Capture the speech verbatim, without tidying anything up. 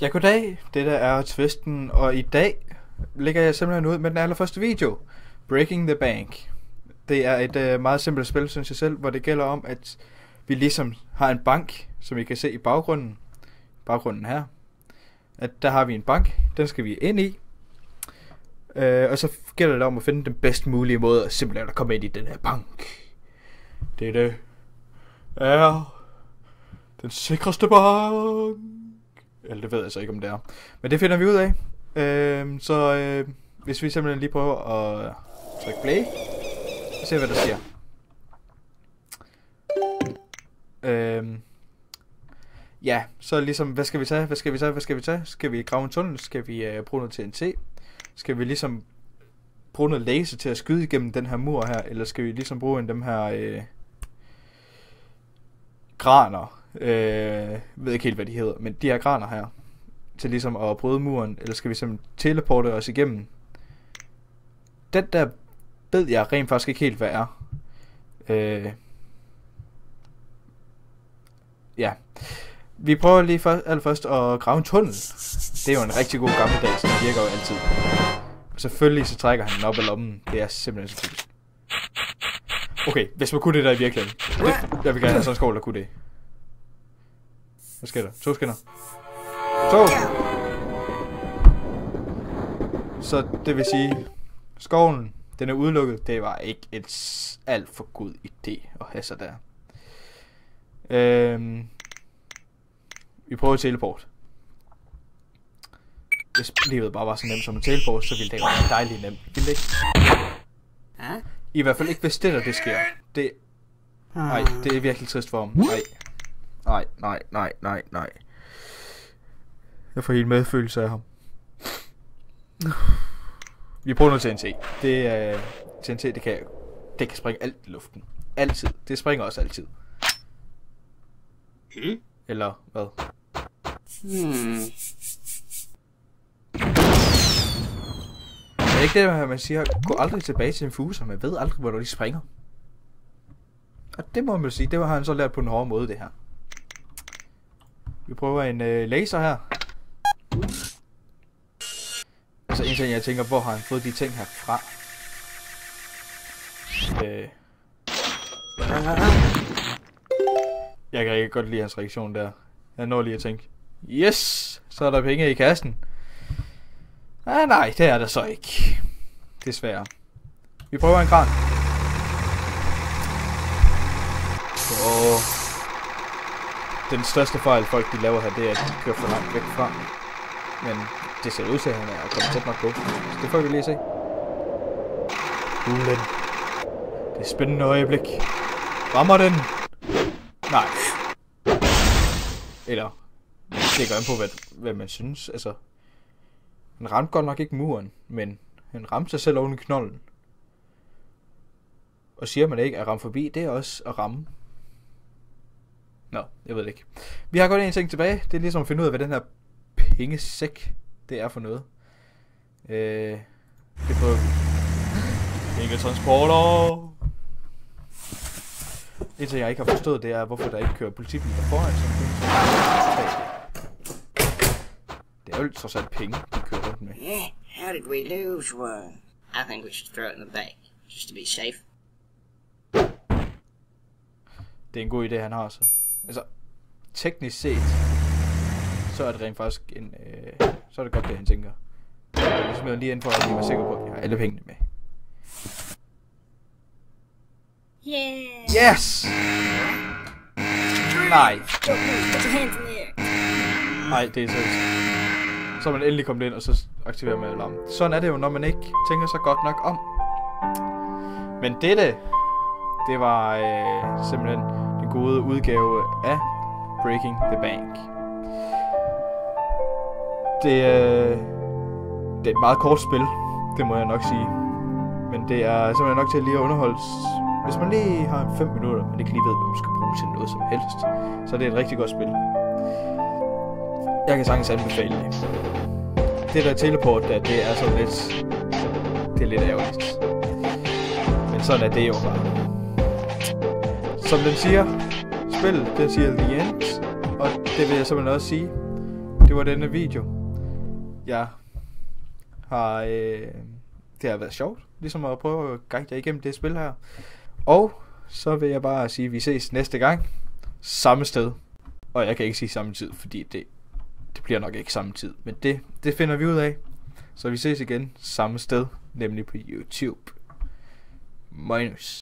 Ja, goddag. Det der er Tvisten, og i dag lægger jeg simpelthen ud med den allerførste video. Breaking the Bank. Det er et uh, meget simpelt spil, synes jeg selv, hvor det gælder om, at vi ligesom har en bank, som I kan se i baggrunden. Baggrunden her. At der har vi en bank, den skal vi ind i. Uh, og så gælder det om at finde den bedst mulige måde at simpelthen at komme ind i den her bank. Det er det. Er den sikreste bank. Eller det ved jeg så ikke om det er. Men det finder vi ud af. øh, Så øh, hvis vi simpelthen lige prøver at trykke play og se hvad der sker. øh, Ja, så ligesom hvad skal vi tage, hvad skal vi tage, hvad skal vi tage Skal vi grave en tunnel, skal vi øh, bruge noget T N T, skal vi ligesom bruge noget laser til at skyde igennem den her mur her, eller skal vi ligesom bruge en af dem her øh, graner. Jeg øh, ved ikke helt hvad de hedder, men de her graner her til ligesom at bryde muren, eller skal vi simpelthen teleporte os igennem? Den der ved jeg rent faktisk ikke helt hvad er. øh, Ja, vi prøver lige først, allerførst at grave en tunnel. Det er jo en rigtig god gammeldags, den virker jo altid. Og selvfølgelig så trækker han den op af lommen. Det er simpelthen så typisk. Okay, hvis man kunne det der i virkeligheden, det, jeg vil gerne have sådan en skål der kunne det. Hvad sker der? To skinner. To! Så det vil sige, skoven, den er udelukket. Det var ikke et alt for god idé at have sig der. Øhm, vi prøver at teleport. Hvis livet bare var så nemt som at teleport, så ville det være dejligt nemt. Ville det ikke? I hvert fald ikke hvis det der det sker. Det... Nej, det er virkelig trist for ham. Nej. Nej, nej, nej, nej, nej. Jeg får helt medfølelse af ham. Vi prøver noget T N T. Det er... T N T, det kan... Det kan springe alt i luften. Altid. Det springer også altid. Hmm? Eller hvad? Hmm. Er det ikke det, at man siger, gå aldrig tilbage til en fuser, man ved aldrig, hvor de springer? Og det må man sige, det har han så lært på en hård måde, det her. Vi prøver en øh, laser her. Altså en ting, jeg tænker, hvor har han fået de ting her fra? Øh. Jeg kan ikke godt lide hans reaktion der. Jeg når lige at tænke, yes, så er der penge i kassen. Ah, nej, det er der så ikke. Desværre. Vi prøver en kran. Og den største fejl folk de laver her, det er at de kører for langt væk fra. Men det ser ud til at han er kommet tæt nok på. Så det får vi lige se. Hulen. Det er spændende øjeblik. Rammer den? Nej. Eller det går an på hvad, hvad man synes. Altså han ramte godt nok ikke muren, men han ramte sig selv oven i knolden. Og siger man ikke at ramme forbi, det er også at ramme. Nå, jeg ved det ikke. Vi har godt en ting tilbage. Det er ligesom at finde ud af, hvad den her pengesæk, det er for noget. Øh, det er på pengetransporter. En ting, jeg ikke har forstået, det er, hvorfor der ikke kører politibiler foran sådan en ting. Det er jo trods alt penge, de kører rundt med. Yeah, how did we lose one? I think we should throw it in the bank, just to be safe. Det er en god idé, han har så. Altså, teknisk set, så er det rent faktisk en, øh, så er det godt det, han tænker. Jeg smider lige ind for, at jeg er sikker på, at jeg har alle pengene med. Yeah. Yes! Nej. Put your hands in the air. Nej, det er seriøst. Så er man endelig kommet ind, og så aktiverer man alarmen. Sådan er det jo, når man ikke tænker sig godt nok om. Men dette, det var øh, simpelthen den gode udgave af Breaking the Bank. Det, øh, det er et meget kort spil, det må jeg nok sige. Men det er simpelthen nok til at lige at underholde. Hvis man lige har fem minutter, men ikke lige ved, hvad man skal bruge til noget som helst, så er det et rigtig godt spil. Jeg kan sagtens anbefale det. Det der teleport der, det er sådan lidt... Det er lidt ærgerligt. Men sådan er det jo bare. Som den siger, spil, den siger the end. Og det vil jeg simpelthen også sige. Det det var denne video. Jeg har... Øh, det har været sjovt, ligesom at prøve at guide jer igennem det spil her. Og så vil jeg bare sige, at vi ses næste gang. Samme sted. Og jeg kan ikke sige samme tid, fordi det, det bliver nok ikke samme tid. Men det, det finder vi ud af. Så vi ses igen samme sted, nemlig på YouTube. Minus.